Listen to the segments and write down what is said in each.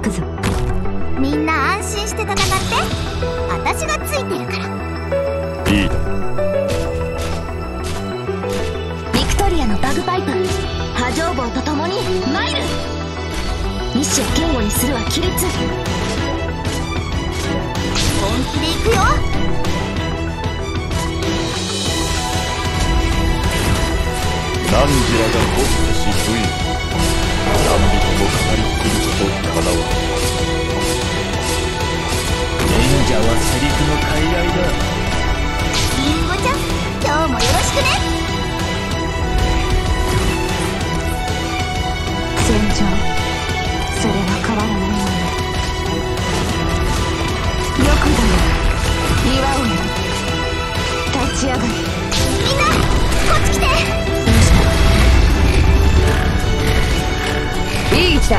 くぞ。みんな安心して戦って、私がついてるから。 いいだ。 ビクトリアのバグパイプ、波状棒と共にマイル。意志を堅固にするは規律。本気で行くよ。 汝らがホステし部位、何人も語り尽くすとかなわ。 忍者はセリフの傀儡だ。 リンゴちゃん、今日もよろしくね。戦場、それは変わらないもの。よくだよ、岩をよ、立ち上がる。みんなこっち来て。 いい位置だ。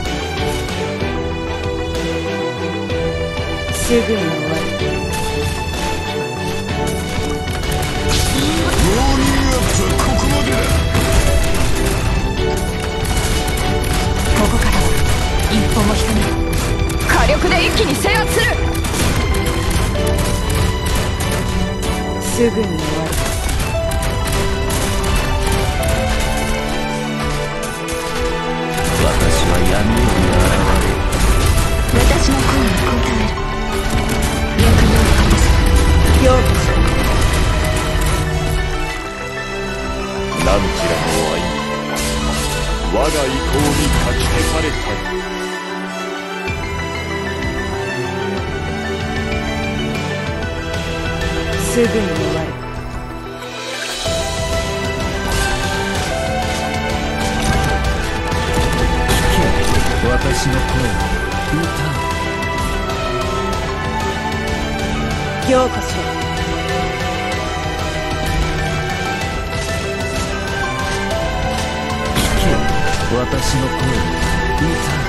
すぐに終わる。 ウォーミングアップはここまでだ。 ここからは一歩も引かない。火力で一気に制圧する。すぐに終わる。 私は闇夜に現れる。 私の声に応える。役目を果たす。 ようこそ。 汝らの愛に我が意向にかき消されたり。 すぐに終わる。 私の声を歌う。 ようこそ。 聞け、私の声を歌う。